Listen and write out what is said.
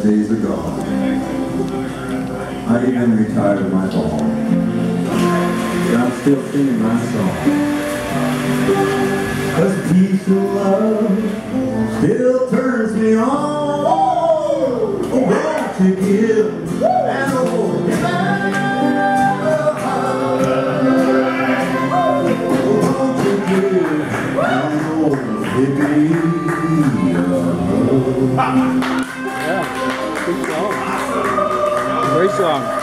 best days are gone. I even retired my ball. But I'm still singing my song. 'Cause peace and love still turns me on. Oh, won't you give an old man a hug? Oh, won't you give an old hippie a hug? Yeah, good song. Great song.